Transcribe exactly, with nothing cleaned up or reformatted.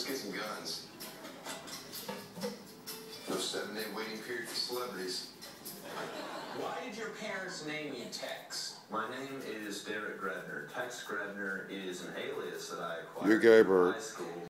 Let's get some guns. No seven-day waiting period for celebrities. Why did your parents name you Tex? My name is Derek Gredner. Tex Gredner is an alias that I acquired You're in Jbird. high school.